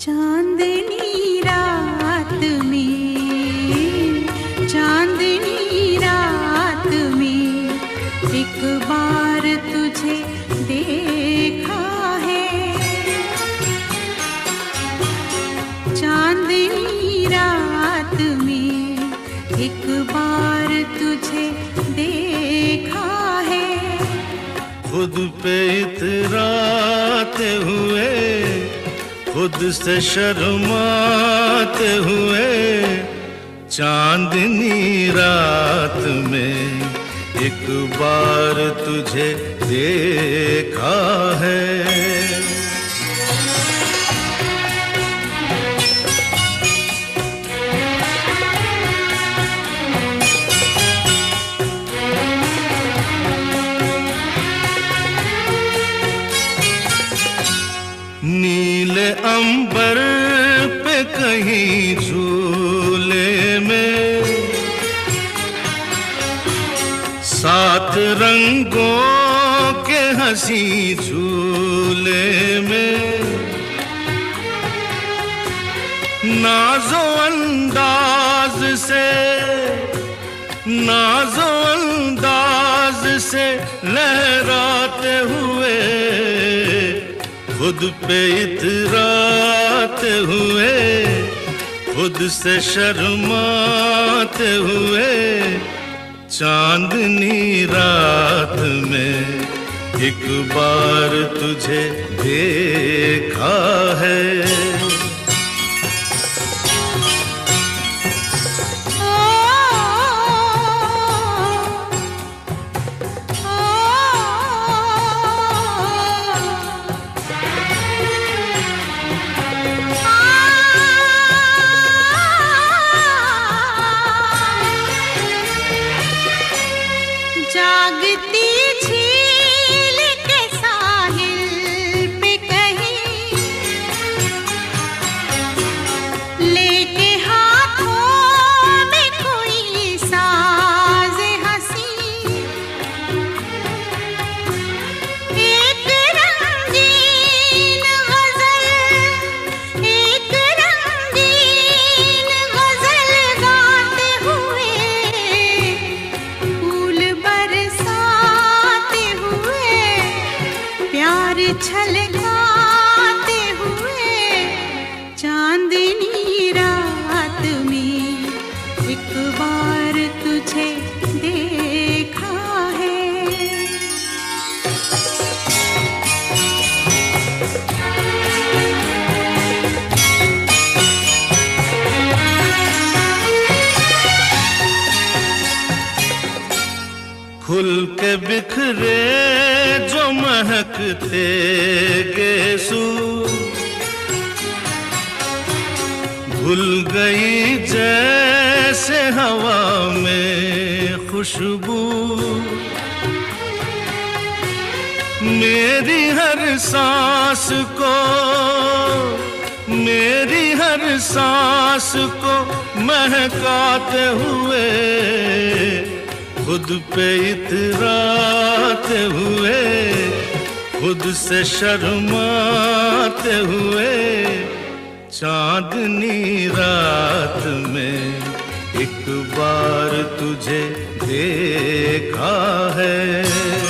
चांदनी रात में, चांदनी रात में एक बार तुझे देखा है। चांदनी रात में एक बार तुझे देखा है। खुद पे इतराते हुए, खुद से शर्माते हुए, चांदनी रात में एक बार तुझे देखा है। नीले अंबर पे कहीं झूले में, सात रंगों के हंसी झूले में, नाज़ो अंदाज से, नाज़ो अंदाज से लहराते हुए, खुद पे इतराते हुए, खुद से शर्माते हुए, चांदनी रात में एक बार तुझे देखा है। जागती झील के साहिल पे कहीं लेके हाथों में कोई साज हंसी, एक रंगीन गजल, एक रंगीन गजल गाते हुए, फूल बरसाते हुए, प्यार छलकाते हुए, चांदनी रात में एक बार तुझे देखा है। खुल के बिखरे जो महकते गेसू, भूल गई जैसे हवा में खुशबू, मेरी हर सांस को, मेरी हर सांस को महकाते हुए, खुद पे इतराते हुए, खुद से शर्माते हुए, चांदनी रात में एक बार तुझे देखा है।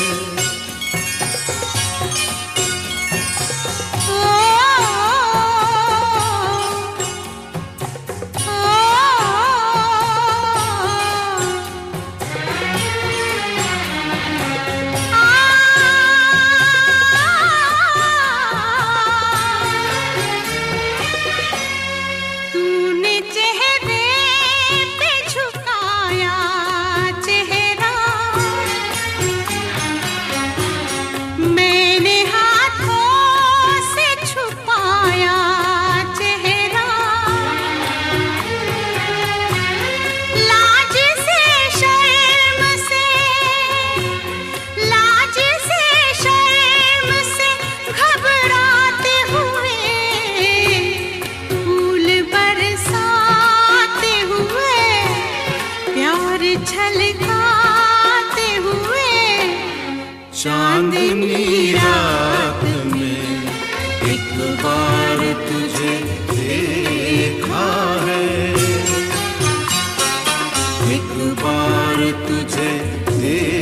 छलकाते हुए चांदनी रात में एक बार तुझे देखा है। एक बार तुझे